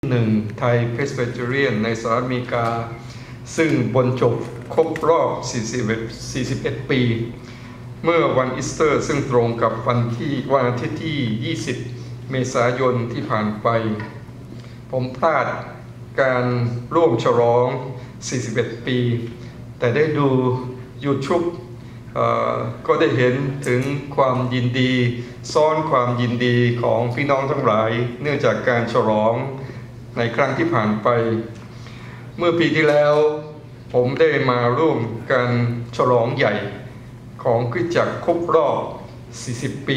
หนึ่งไทยเพรสไบเตเรียนในสหรัฐอเมริกาซึ่งบรรจบครบรอบ41 ปีเมื่อวันอีสเตอร์ซึ่งตรงกับวันอาทิตย์ที่ 20 เมษายนที่ผ่านไปผมพลาดการร่วมฉลอง 41 ปี แต่ได้ดู YouTube ก็ได้เห็นถึงความยินดีซ้อนความยินดีของพี่น้องทั้งหลายเนื่องจากการฉลองในครั้งที่ผ่านไปเมื่อปีที่แล้วผมได้มาร่วมกันฉลองใหญ่ของคริสตจักรครบรอบ 40 ปี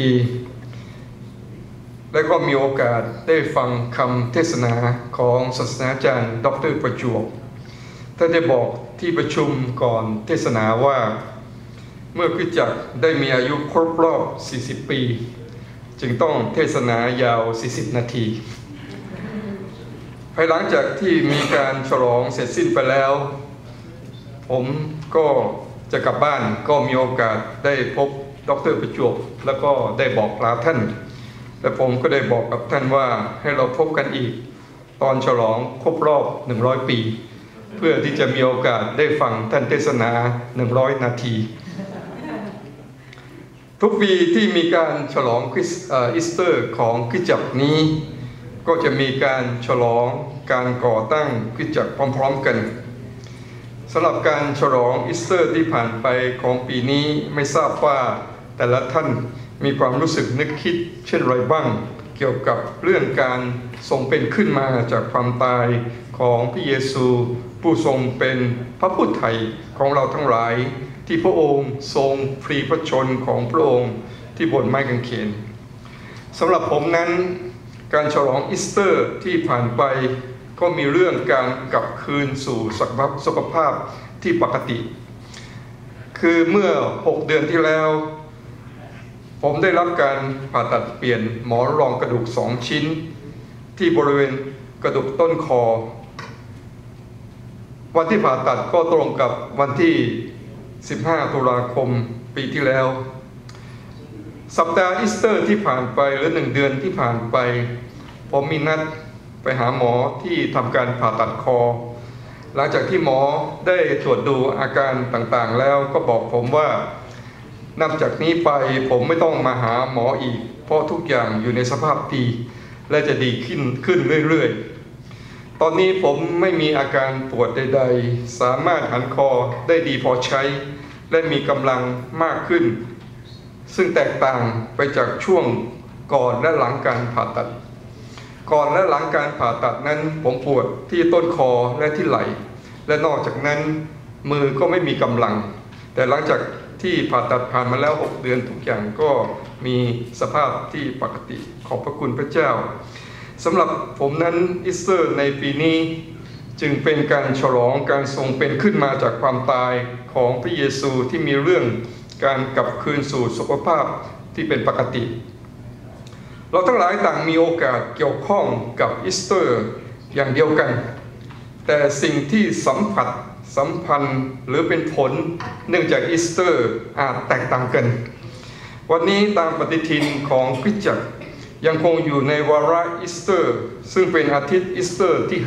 และก็มีโอกาสได้ฟังคำเทศนาของศาสนาจารย์ดร.ประจวบท่านได้บอกที่ประชุมก่อนเทศนาว่าเมื่อคริสตจักรได้มีอายุครบรอบ 40 ปีจึงต้องเทศนายาว 40 นาทีภายหลังจากที่มีการฉลองเสร็จสิ้นไปแล้วผมก็จะกลับบ้านก็มีโอกาสได้พบดร.ประจวบแล้วก็ได้บอกลาท่านและผมก็ได้บอกกับท่านว่าให้เราพบกันอีกตอนฉลองครบรอบ 100 ปีเพื่อที่จะมีโอกาสได้ฟังท่านเทศนา 100 นาทีทุกปีที่มีการฉลองอีสเตอร์ของคริสตจักรนี้ก็จะมีการฉลองการก่อตั้งคริสตจักรพร้อมๆกันสำหรับการฉลองอีสเตอร์ที่ผ่านไปของปีนี้ไม่ทราบว่าแต่ละท่านมีความรู้สึกนึกคิดเช่นไรบ้างเกี่ยวกับเรื่องการทรงเป็นขึ้นมาจากความตายของพระเยซูผู้ทรงเป็นพระผู้ไถ่ของเราทั้งหลายที่พระองค์ทรงพลีพระชนของพระองค์ที่บนไม้กางเขนสำหรับผมนั้นการฉลองอีสเตอร์ที่ผ่านไปก็มีเรื่องการกลับคืนสู่สุขภาพที่ปกติคือเมื่อ6 เดือนที่แล้วผมได้รับการผ่าตัดเปลี่ยนหมอนรองกระดูก2 ชิ้นที่บริเวณกระดูกต้นคอวันที่ผ่าตัดก็ตรงกับวันที่15 ตุลาคมปีที่แล้วสัปดาห์อีสเตอร์ที่ผ่านไปหรือ1 เดือนที่ผ่านไปผมมีนัดไปหาหมอที่ทำการผ่าตัดคอหลังจากที่หมอได้ตรวจดูอาการต่างๆแล้วก็บอกผมว่านับจากนี้ไปผมไม่ต้องมาหาหมออีกเพราะทุกอย่างอยู่ในสภาพดีและจะดีขึ้นเรื่อยๆตอนนี้ผมไม่มีอาการปวดใดๆสามารถหันคอได้ดีพอใช้และมีกำลังมากขึ้นซึ่งแตกต่างไปจากช่วงก่อนและหลังการผ่าตัดก่อนและหลังการผ่าตัดนั้นผมปวดที่ต้นคอและที่ไหล่และนอกจากนั้นมือก็ไม่มีกำลังแต่หลังจากที่ผ่าตัดผ่านมาแล้ว6 เดือนทุกอย่างก็มีสภาพที่ปกติขอบพระคุณพระเจ้าสำหรับผมนั้นอีสเตอร์ในปีนี้จึงเป็นการฉลองการทรงเป็นขึ้นมาจากความตายของพระเยซูที่มีเรื่องการกลับคืนสู่สุขภาพที่เป็นปกติเราทั้งหลายต่างมีโอกาสเกี่ยวข้องกับอีสเตอร์อย่างเดียวกันแต่สิ่งที่สัมพันธ์หรือเป็นผลเนื่องจากอีสเตอร์อาจแตกต่างกันวันนี้ตามปฏิทินของคริสตจักรยังคงอยู่ในวาระอีสเตอร์ซึ่งเป็นอาทิตย์อีสเตอร์ที่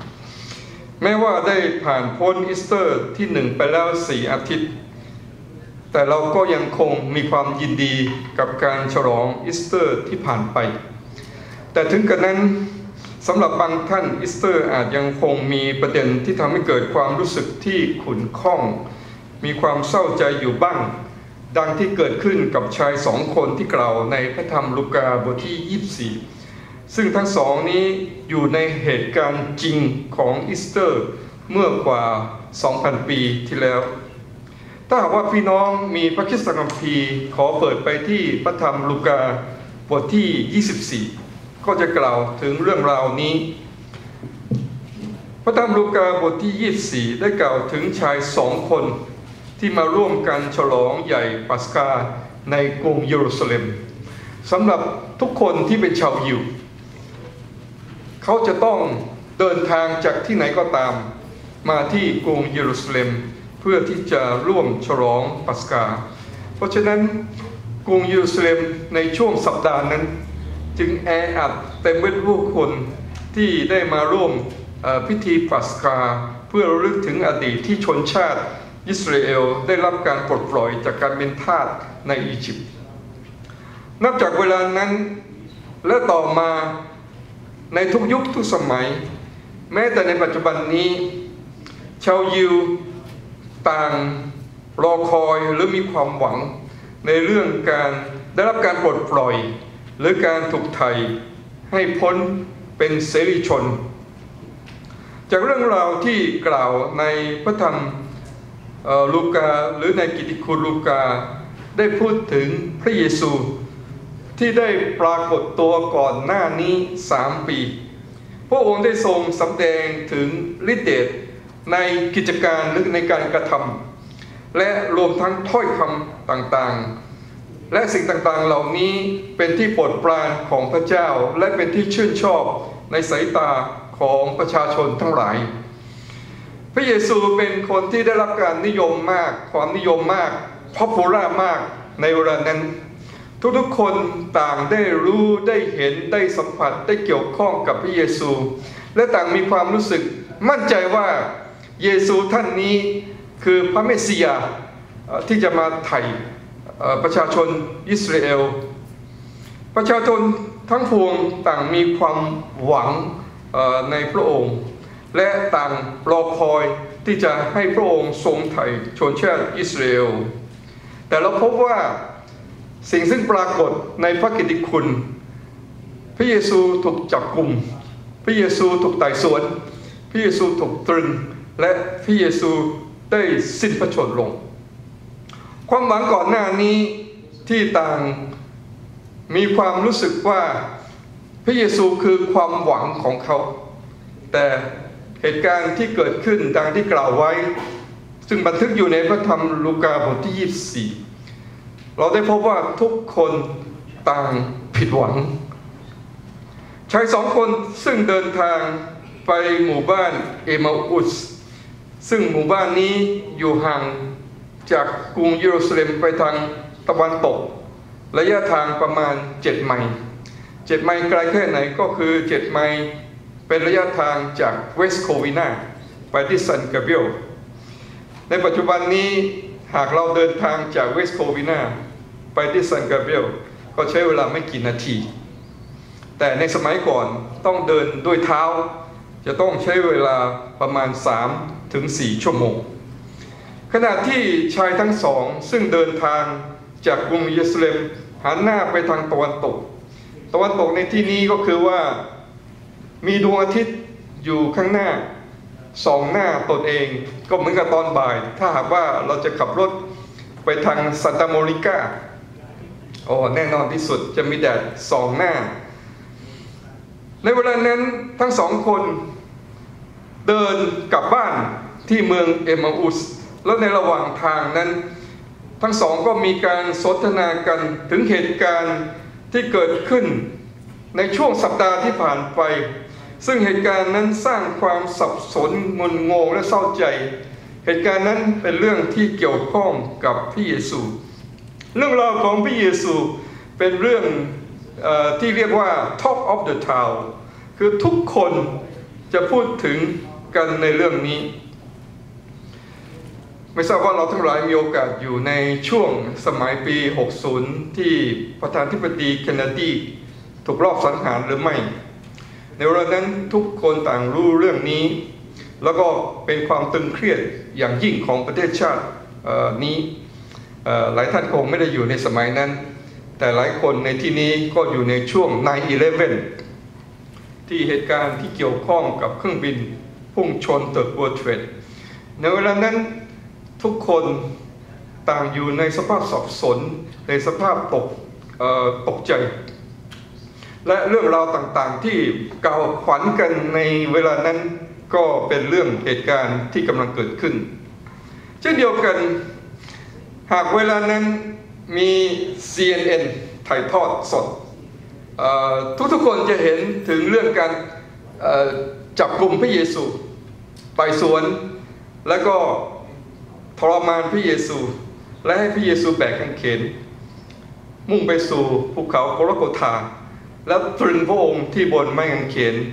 5แม้ว่าได้ผ่านพ้นอีสเตอร์ที่1ไปแล้ว4 อาทิตย์แต่เราก็ยังคงมีความยินดีกับการฉลองอีสเตอร์ที่ผ่านไปแต่ถึงกระนั้นสำหรับบางท่านอีสเตอร์อาจยังคงมีประเด็นที่ทำให้เกิดความรู้สึกที่ขุ่นข้องมีความเศร้าใจอยู่บ้างดังที่เกิดขึ้นกับชาย2 คนที่กล่าวในพระธรรมลูกาบทที่24ซึ่งทั้ง2นี้อยู่ในเหตุการณ์จริงของอีสเตอร์เมื่อกว่า 2,000 ปีที่แล้วถ้าหากว่าพี่น้องมีพระคริสตคัมภีร์ขอเปิดไปที่พระธรรมลูกาบทที่24ก็จะกล่าวถึงเรื่องราวนี้พระธรรมลูกาบทที่24ได้กล่าวถึงชาย2 คนที่มาร่วมกันฉลองใหญ่ปัสกาในกรุงเยรูซาเล็มสำหรับทุกคนที่เป็นชาวยิวเขาจะต้องเดินทางจากที่ไหนก็ตามมาที่กรุงเยรูซาเล็มเพื่อที่จะร่วมฉลองปัสกาเพราะฉะนั้นกรุงเยรูซาเล็มในช่วงสัปดาห์นั้นจึงแออัดเต็มไปด้วยผู้คนที่ได้มาร่วมพิธีปัสกาเพื่อระลึกถึงอดีตที่ชนชาติอิสราเอลได้รับการปลดปล่อยจากการเป็นทาสในอียิปต์นับจากเวลานั้นและต่อมาในทุกยุคทุกสมัยแม้แต่ในปัจจุบันนี้ชาวยิวต่างรอคอยหรือมีความหวังในเรื่องการได้รับการปลดปล่อยหรือการถูกไถ่ให้พ้นเป็นเสรีชนจากเรื่องราวที่กล่าวในพระธรรมลูกาหรือในกิตติคุณลูกาได้พูดถึงพระเยซูที่ได้ปรากฏตัวก่อนหน้านี้3 ปีพระองค์ได้ทรงสำแดงถึงฤทธิ์เดชในกิจการหรือในการกระทำและรวมทั้งถ้อยคำต่างๆและสิ่งต่างๆเหล่านี้เป็นที่โปรดปรานของพระเจ้าและเป็นที่ชื่นชอบในสายตาของประชาชนทั้งหลายพระเยซูเป็นคนที่ได้รับการนิยมมากความนิยมมากpopularมากในเวลานั้นทุกๆคนต่างได้รู้ได้เห็นได้สัมผัสได้เกี่ยวข้องกับพระเยซูและต่างมีความรู้สึกมั่นใจว่าเยซูท่านนี้คือพระเมสสิยาที่จะมาไถ่ประชาชนอิสราเอลประชาชนทั้งปวงต่างมีความหวังในพระองค์และต่างรอคอยที่จะให้พระองค์ทรงไถ่ชนชาติอิสราเอลแต่เราพบว่าสิ่งซึ่งปรากฏในพระกิตติคุณพระเยซูถูกจับกุมพระเยซูถูกไต่สวนพระเยซูถูกตรึงและพระเยซูได้สิ้นพระชนม์ลงความหวังก่อนหน้านี้ที่ต่างมีความรู้สึกว่าพระเยซูคือความหวังของเขาแต่เหตุการณ์ที่เกิดขึ้นดังที่กล่าวไว้ซึ่งบันทึกอยู่ในพระธรรมลูกาบทที่24เราได้พบว่าทุกคนต่างผิดหวังชาย2 คนซึ่งเดินทางไปหมู่บ้านเอมาอุสซึ่งหมู่บ้านนี้อยู่ห่างจากกรุงเยรูซาเล็มไปทางตะวันตกระยะทางประมาณ7 ไมล์7 ไมล์ไกลแค่ไหนก็คือ7 ไมล์เป็นระยะทางจากเวสต์โควินาไปที่ซันกาเบรียลในปัจจุบันนี้หากเราเดินทางจากเวสต์โควินาไปที่ซันกาเบรียลก็ใช้เวลาไม่กี่นาทีแต่ในสมัยก่อนต้องเดินด้วยเท้าจะต้องใช้เวลาประมาณ 3-4 ชั่วโมงขณะที่ชายทั้งสองซึ่งเดินทางจากกรุงเยรูซาเล็มหันหน้าไปทางตะวันตกในที่นี้ก็คือว่ามีดวงอาทิตย์อยู่ข้างหน้าส่องหน้าตนเองก็เหมือนกับตอนบ่ายถ้าหากว่าเราจะขับรถไปทางซานตาโมนิกาแน่นอนที่สุดจะมีแดดส่องหน้าในเวลานั้นทั้ง2 คนเดินกลับบ้านที่เมืองเอมาอุสแล้วในระหว่างทางนั้นทั้ง2ก็มีการสนทนากันถึงเหตุการณ์ที่เกิดขึ้นในช่วงสัปดาห์ที่ผ่านไปซึ่งเหตุการณ์นั้นสร้างความสับสนงุนงงและเศร้าใจเหตุการณ์นั้นเป็นเรื่องที่เกี่ยวข้องกับพระเยซูเรื่องราวของพระเยซูเป็นเรื่องที่เรียกว่า Talk of the Town คือทุกคนจะพูดถึงกันในเรื่องนี้ไม่ทราบว่าเราทั้งหลายมีโอกาสอยู่ในช่วงสมัยปี 60 ที่ประธานาธิบดีเคนเนดีถูกลอบสังหารหรือไม่ในเวลานั้นทุกคนต่างรู้เรื่องนี้แล้วก็เป็นความตึงเครียดอย่างยิ่งของประเทศชาตินี้หลายท่านคงไม่ได้อยู่ในสมัยนั้นแต่หลายคนในที่นี้ก็อยู่ในช่วง 9/11 ที่เหตุการณ์ที่เกี่ยวข้องกับเครื่องบินพุ่งชนตึก World Trade ในเวลานั้นทุกคนต่างอยู่ในสภาพสับสนในสภาพตกใจและเรื่องราวต่างๆที่กล่าวขวัญกันในเวลานั้นก็เป็นเรื่องเหตุการณ์ที่กำลังเกิดขึ้นเช่นเดียวกันหากเวลานั้นมี CNN ถ่ายทอดสดทุกๆคนจะเห็นถึงเรื่องการจับกุมพระเยซูไต่สวนแล้วก็ทรมานพระเยซูและให้พระเยซูแบกกางเขนมุ่งไปสู่ภูเขาโกลโกธาแล้วตรึงพระองค์ที่บนไม้กางเขน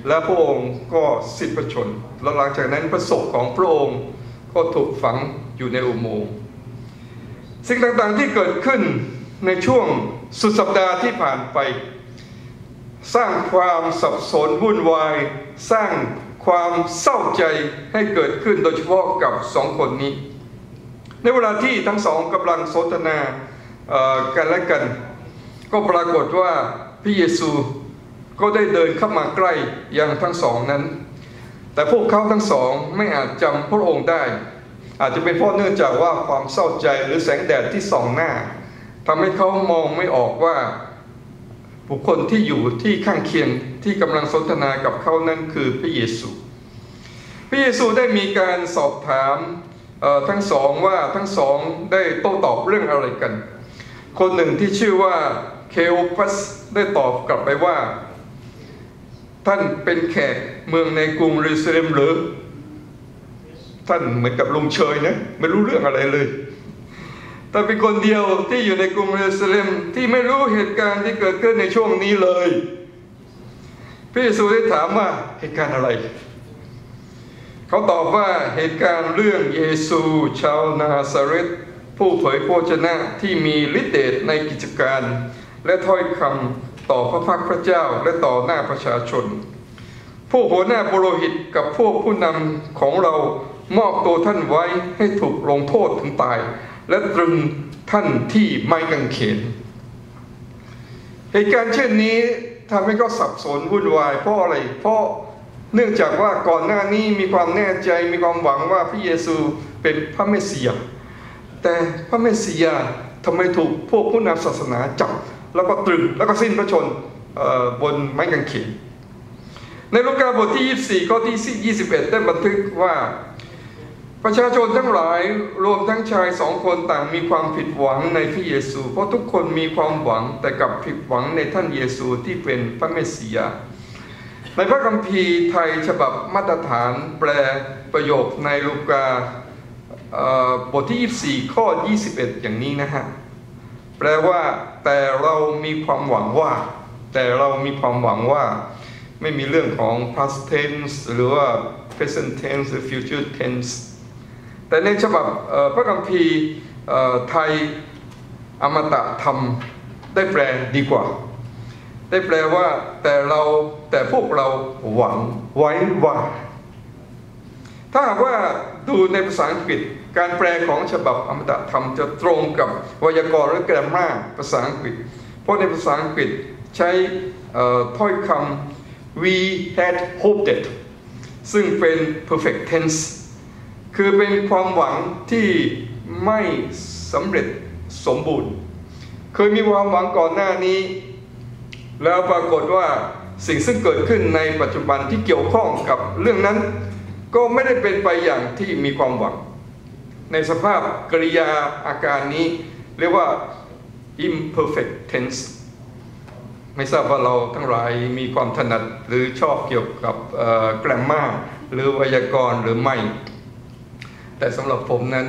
และพระองค์ก็สิ้นพระชนม์แล้วหลังจากนั้นพระศพของพระองค์ก็ถูกฝังอยู่ในอุโมงค์สิ่งต่างๆที่เกิดขึ้นในช่วงสุดสัปดาห์ที่ผ่านไปสร้างความสับสนวุ่นวายสร้างความเศร้าใจให้เกิดขึ้นโดยเฉพาะกับสองคนนี้ในเวลาที่ทั้งสองกำลังสนทนากันและกันก็ปรากฏว่าพระเยซูก็ได้เดินเข้ามาใกล้ยังทั้งสองนั้นแต่พวกเขาทั้งสองไม่อาจจำพระองค์ได้อาจจะเป็นเพราะเนื่องจากว่าความเศร้าใจหรือแสงแดดที่ส่องหน้าทำให้เขามองไม่ออกว่าบุคคลที่อยู่ที่ข้างเคียงที่กำลังสนทนากับเขานั้นคือพระเยซูพระเยซูได้มีการสอบถามทั้งสองว่าทั้งสองได้โต้ตอบเรื่องอะไรกันคนหนึ่งที่ชื่อว่าเคโอปัสได้ตอบกลับไปว่าท่านเป็นแขกเมืองในกรุงเยรูซาเล็มหรือท่านเหมือนกับลุงเชยนะไม่รู้เรื่องอะไรเลยแต่เป็นคนเดียวที่อยู่ในกรุงเยรูซาเล็มที่ไม่รู้เหตุการณ์ที่เกิดขึ้นในช่วงนี้เลยพระเยซูได้ถามว่าเหตุการณ์อะไรเขาตอบว่าเหตุการณ์เรื่องเยซูชาวนาซาเรตผู้เผยพระวจนะที่มีฤทธิ์เดชในกิจการและถ้อยคำต่อพระพักพระเจ้าและต่อหน้าประชาชนผู้หัวหน้าปุโรหิตกับพวกผู้นำของเรามอบตัวท่านไว้ให้ถูกลงโทษถึงตายและตรึงท่านที่ไม้กางเขนเหตุการณ์เช่นนี้ทำให้เขาสับสนวุ่นวายเพราะอะไรเพราะเนื่องจากว่าก่อนหน้านี้มีความแน่ใจมีความหวังว่าพระเยซูเป็นพระเมสสิยาแต่พระเมสสิยาทำไมถูกพวกผู้นำศาสนาจับแล้วก็ตรึงแล้วก็สิ้นพระชนม์บนไม้กางเขนในลูกาบทที่24ข้อที่21ได้บันทึกว่าประชาชนทั้งหลายรวมทั้งชายสองคนต่างมีความผิดหวังในพระเยซูเพราะทุกคนมีความหวังแต่กลับผิดหวังในท่านเยซูที่เป็นพระเมสสิยาในพระคัมภีร์ไทยฉบับมาตรฐานแปลประโยคในลูกาบทที่24ข้อ21อย่างนี้นะฮะแปลว่าแต่เรามีความหวังว่าแต่เรามีความหวังว่าไม่มีเรื่องของ past tense หรือว่า present tense หรือ future tense แต่ในฉบับพระคัมภีร์ไทยอมตะธรรมได้แปลดีกว่าได้แปลว่าแต่พวกเราหวังไว้ว่าถ้าหากว่าดูในภาษาอังกฤษการแปลของฉบับอมตะธรรมจะตรงกับไวยากรณ์และแกรมมาภาษาอังกฤษเพราะในภาษาอังกฤษใช้ถ้อยคำ we had hoped it ซึ่งเป็น perfect tense คือเป็นความหวังที่ไม่สำเร็จสมบูรณ์เคยมีความหวังก่อนหน้านี้แล้วปรากฏว่าสิ่งซึ่งเกิดขึ้นในปัจจุบันที่เกี่ยวข้องกับเรื่องนั้นก็ไม่ได้เป็นไปอย่างที่มีความหวังในสภาพกริยาอาการนี้เรียกว่า imperfect tense ไม่ทราบว่าเราทั้งหลายมีความถนัดหรือชอบเกี่ยวกับแกรมมาหรือไวยากรณ์หรือไม่แต่สำหรับผมนั้น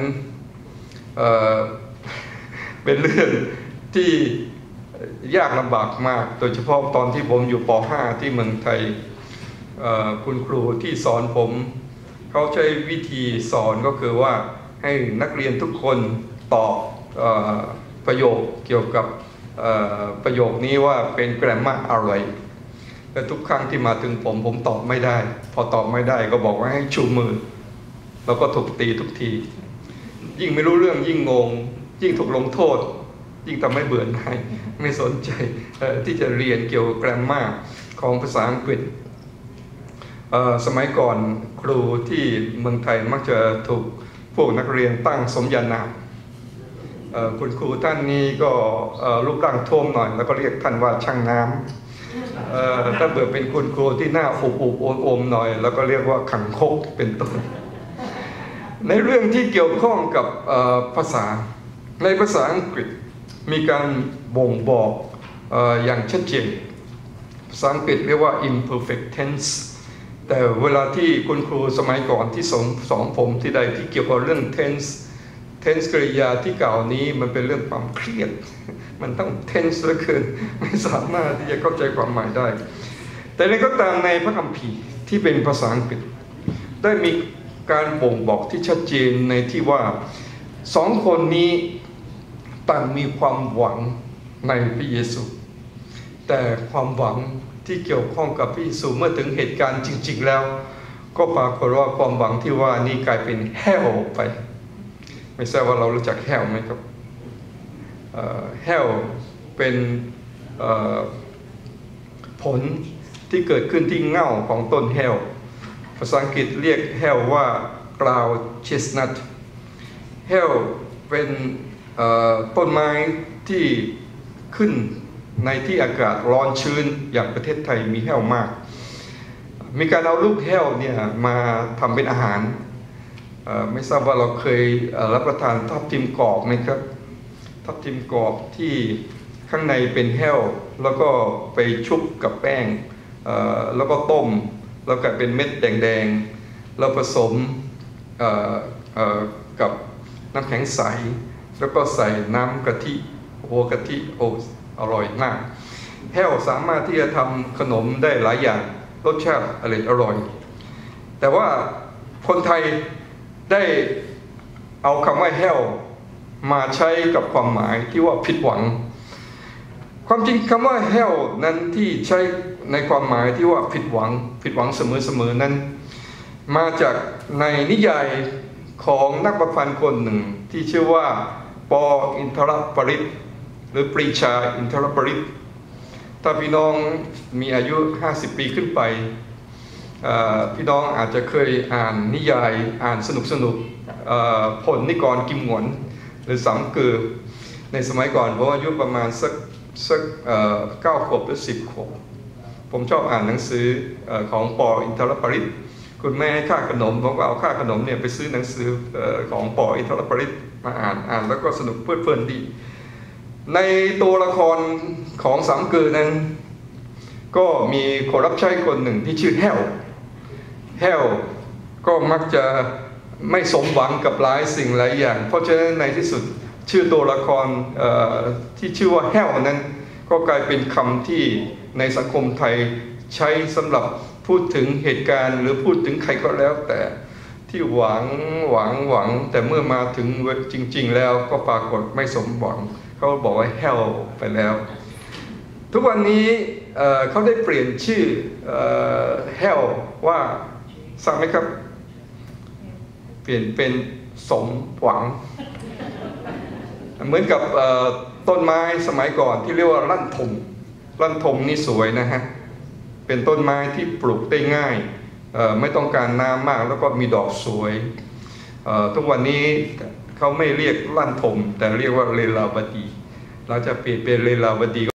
เป็นเรื่องที่ยากลำบากมากโดยเฉพาะตอนที่ผมอยู่ป .5 ที่เมืองไทยคุณครูที่สอนผมเขาใช้วิธีสอนก็คือว่าให้นักเรียนทุกคนตอบประโยคเกี่ยวกับประโยคนี้ว่าเป็นแกรมมาอะไรแต่ทุกครั้งที่มาถึงผมตอบไม่ได้พอตอบไม่ได้ก็บอกว่าให้ชูมือแล้วก็ถูกตีทุกทียิ่งไม่รู้เรื่องยิ่งงงยิ่งถูกลงโทษยิ่งทำให้เบื่อหน่ายไม่สนใจที่จะเรียนเกี่ยวกับแกรมมาของภาษาอังกฤษสมัยก่อนครูที่เมืองไทยมักจะถูกพวกนักเรียนตั้งสมญานามคุณครูท่านนี้ก็รูปร่างท้วมหน่อยแล้วก็เรียกท่านว่าช่างน้ำถ้าเบื่อเป็นคุณครูที่หน้าอุบโอมหน่อยแล้วก็เรียกว่าขังคกเป็นต้นในเรื่องที่เกี่ยวข้องกับภาษาในภาษาอังกฤษมีการบ่งบอกอย่างชัดเจนภาษาอังกฤษเรียกว่า imperfect tense แต่เวลาที่คุณครูสมัยก่อนที่สอนผมที่ใดที่เกี่ยวกับเรื่อง tense กริยาที่กล่าวนี้มันเป็นเรื่องความเครียดมันต้อง tense เหลือเกินไม่สามารถที่จะเข้าใจความหมายได้แต่ในก็ตามในพระคัมภีร์ที่เป็นภาษาอังกฤษได้มีการบ่งบอกที่ชัดเจนในที่ว่าสองคนนี้ต่างมีความหวังในพระเยซูแต่ความหวังที่เกี่ยวข้องกับพระเยซูเมื่อถึงเหตุการณ์จริงๆแล้วก็ปรากฏว่าความหวังที่ว่านี่กลายเป็นแห้วไปไม่ทราบว่าเรารู้จักแห้วไหมครับแห้วเป็นผลที่เกิดขึ้นที่เง่าของต้นแห้วภาษาอังกฤษเรียกแห้วว่า cloud chestnut แห้วเป็นต้นไม้ที่ขึ้นในที่อากาศร้อนชื้นอย่างประเทศไทยมีแห้วมากมีการเอาลูกแห้วเนี่ยมาทำเป็นอาหารไม่ทราบว่าเราเคยรับประทานทับทิมกรอบไหมครับทับทิมกรอบที่ข้างในเป็นแห้วแล้วก็ไปชุบกับแป้งแล้วก็ต้มแล้วก็เป็นเม็ดแดงๆแล้วผสมกับน้ำแข็งใสแล้วก็ใส่น้ำกะทิกะทิอร่อยมากแห้วสามารถที่จะทำขนมได้หลายอย่างรสชาติอร่อยแต่ว่าคนไทยได้เอาคำว่าแห้วมาใช้กับความหมายที่ว่าผิดหวังความจริงคำว่าแห้วนั้นที่ใช้ในความหมายที่ว่าผิดหวังเสมอนั้นมาจากในนิยายของนักประพันธ์คนหนึ่งที่ชื่อว่าป.อินทรปริตหรือปรีชาอินทรปริตถ้าพี่น้องมีอายุ50 ปีขึ้นไปพี่น้องอาจจะเคยอ่านนิยายอ่านสนุกพลนิกรกิมหงวนหรือสามเกลือในสมัยก่อนผมอายุประมาณสัก9 ขวบหรือ10 ขวบผมชอบอ่านหนังสือของป.อินทรปริตคุณแม่ให้ค่าขนมผมก็เอาค่าขนมเนี่ยไปซื้อหนังสือของป.อินทรปริตมาอ่านแล้วก็สนุกเพลินดีในตัวละครของสามเกลือนั้นก็มีคนรับใช้คนหนึ่งที่ชื่อแห้วก็มักจะไม่สมหวังกับหลายสิ่งหลายอย่างเพราะฉะนั้นในที่สุดชื่อตัวละครที่ชื่อว่าแห้วนั้นก็กลายเป็นคำที่ในสังคมไทยใช้สำหรับพูดถึงเหตุการณ์หรือพูดถึงใครก็แล้วแต่ที่หวังแต่เมื่อมาถึงจริงๆแล้วก็ปรากฏไม่สมหวังเขาบอกว่าแห้วไปแล้วทุกวันนี้เขาได้เปลี่ยนชื่อแห้วว่าทราบไหมครับเปลี่ยนเป็นสมหวังเหมือนกับต้นไม้สมัยก่อนที่เรียกว่าลั่นทมนี่สวยนะฮะเป็นต้นไม้ที่ปลูกได้ง่ายไม่ต้องการน้ำมากแล้วก็มีดอกสวยทุกวันนี้เขาไม่เรียกลั่นทมแต่เรียกว่าเลลาวดีเราจะเปลี่ยนเป็นเลลาวดี